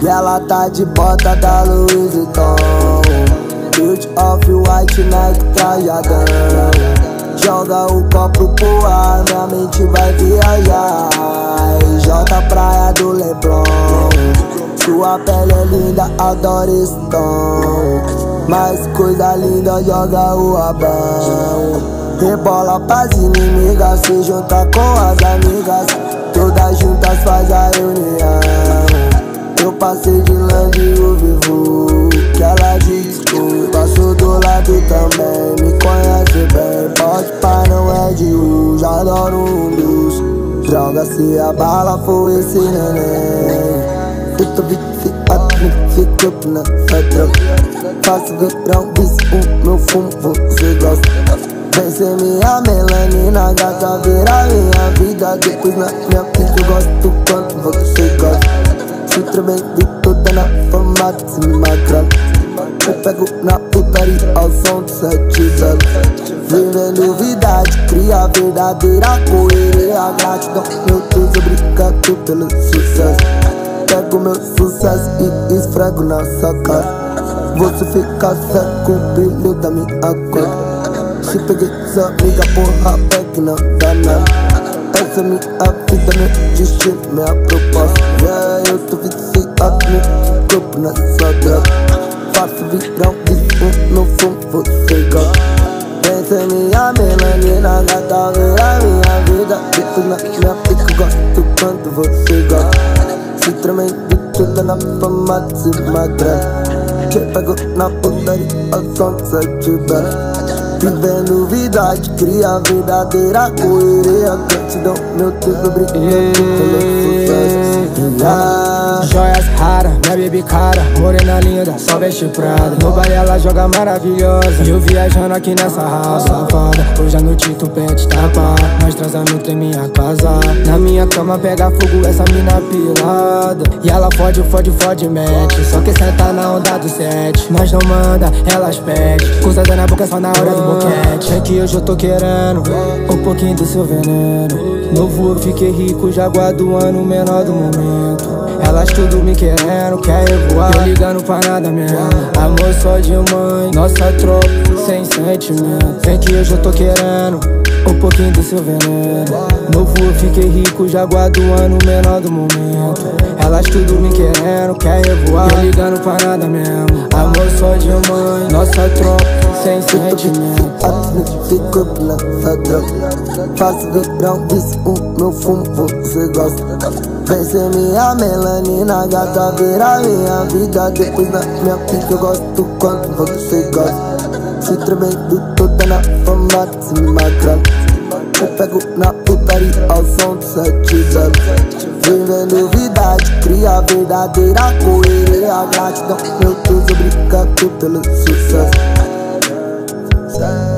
ela tá de bota da Louis Vuitton, Beauty of White Nike trajadão. Joga o copo pro ar, minha mente vai viajar. J praia do Leblon, sua pele é linda, adoro esse tom. Mais coisa linda, joga o rabão. Rebola pras inimigas, se junta com as amigas, todas juntas faz a reunião. Eu passei de Land o vivo, que ela de disco. Passou do lado também, me conhece bem. Pode pá, não é de uso, adoro um blues. Droga se a bala for esse neném. Eu tô viciado, fico up nessa droga. Faço virão, vice meu fumo, você gosta. Vem ser minha melanina, gata, vira minha vida. Depois na minha vida eu gosto quanto você gosta. Se tremem de toda na fama de cima grana. Eu pego na putaria ao som de 7 velas. Vivendo novidade, cria verdadeira correria. Gratidão, meu Deus, obrigado pelo sucesso. Pego meu sucesso e esfrego na sua cara. Você fica certo com o brilho da minha cor. Se peguei sua amiga, porra, pegue não dá nada. Essa é minha vida, meu destino, minha proposta. Yeah, eu tô viciado no corpo nessa droga. Faço virão, no fumo, você gosta. Essa é minha melanina, gata, vira minha vida. Depois na minha pica, gosto quanto você gosta. Se tremem de tudo na fama de cima grana. Te pego na putaria, ao som de 7 velas. Vivendo novidade, cria verdadeira correria. Gratidão, meu Deus, obrigado pelo sucesso. Joias raras, minha baby cara, morena linda, só veste prada. No baile ela joga maravilhosa, e eu viajando aqui nessa raça safada. Hoje à noite tu pede tapa, nós transamento em minha casa. Na minha cama pega fogo essa mina pilada. E ela fode, mete, só que senta na onda do 7. Nós não manda, elas pedem, cruzada na boca só na hora do boquete. É que hoje eu tô querendo um pouquinho do seu veneno. Novo eu fiquei rico, já guardo o ano menor do momento. Elas tudo me querendo, quer voar, eu ligando pra nada mesmo. Amor só de mãe, nossa tropa sem sentimento. Vem que hoje eu tô querendo um pouquinho do seu veneno. Novo eu fiquei rico, já guardo o ano menor do momento. Elas tudo me querendo, quer voar, eu ligando pra nada mesmo. Amor só de mãe, nossa tropa sem sentimento. Fico up nessa droga. Faço virão, vice meu fumo, você gosta. Vem ser minha melanina, gata, vira minha vida. Depois na minha pica eu gosto quanto você gosta. Se tremem de toda na fama de cima grana. Eu pego na putaria ao som de 7 velas. Vivendo novidade, cria verdadeira correria. Gratidão, meu Deus, obrigado pelo sucesso.